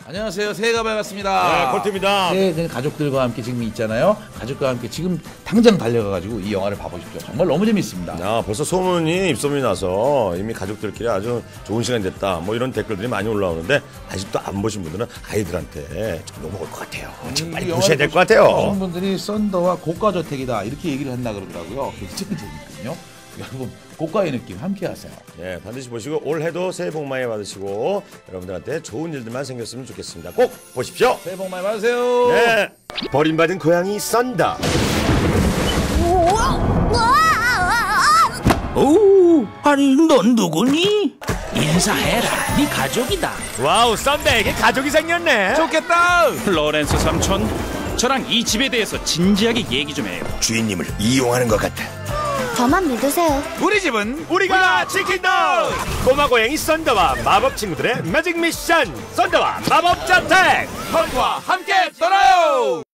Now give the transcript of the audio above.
안녕하세요. 새해가 밝았습니다. 네, 콜트입니다. 새해는 가족들과 함께 지금 있잖아요. 가족과 함께 지금 당장 달려가가지고 이 영화를 봐보십시오. 정말 너무 재밌습니다. 야, 벌써 소문이 입소문이 나서 이미 가족들끼리 아주 좋은 시간 됐다. 뭐 이런 댓글들이 많이 올라오는데 아직도 안 보신 분들은 아이들한테 좀 너무 올 것 같아요. 지금 빨리 보셔야 될 것 같아요. 많은 분들이 썬더와 고가저택이다 이렇게 얘기를 한다 그러더라고요. 굉장히 재밌거든요. 여러분 고가의 느낌 함께 하세요. 네, 반드시 보시고 올해도 새해 복 많이 받으시고 여러분들한테 좋은 일들만 생겼으면 좋겠습니다. 꼭 보십시오. 새해 복 많이 받으세요. 네, 버림받은 고양이 썬더. 오, 아니 넌 누구니? 인사해라, 네 가족이다. 와우, 썬더에게 가족이 생겼네. 좋겠다. 로렌스 삼촌, 저랑 이 집에 대해서 진지하게 얘기 좀 해요. 주인님을 이용하는 것 같아. 저만 믿으세요. 우리 집은 우리가 지킨다. 꼬마 고양이 썬더와 마법 친구들의 매직 미션. 썬더와 마법 저택. 썬더와 함께 떠나요.